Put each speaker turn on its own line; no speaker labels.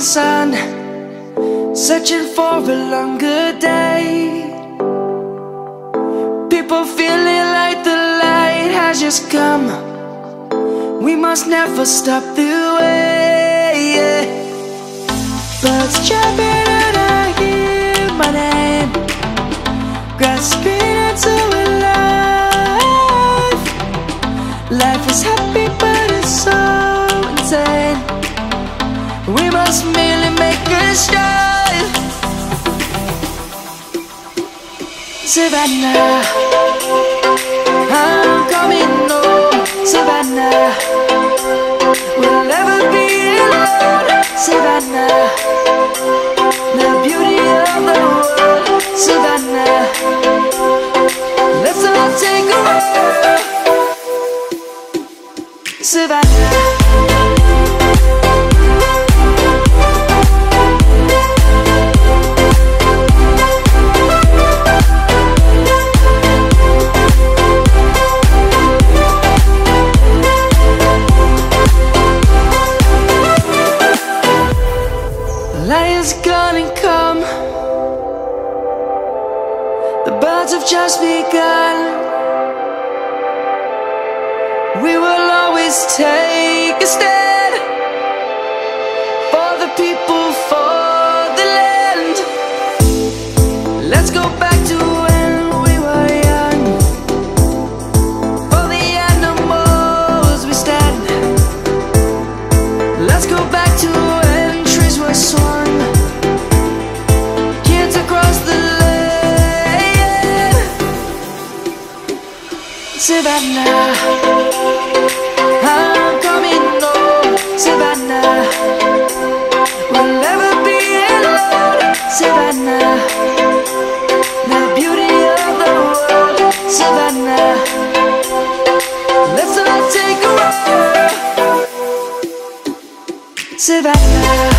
sun, searching for a longer day. People feeling like the light has just come. We must never stop the way. Birds jumping and I hear my name, grasping into a life. Life is happy but it's so insane. We must merely make a strive. Savannah, I'm coming home. Savannah, we'll never be alone. Savannah, the beauty of the world. Savannah, let's all take a walk. Savannah. Lion's gonna come. The birds have just begun. We will always take a stand for the people, for the land. Let's go back to when we were young. For the animals we stand. Let's go back to when trees were swung. Savannah, I'm coming home. Savannah, we'll never be alone. Savannah, the beauty of the world. Savannah, let's all take a walk. Savannah.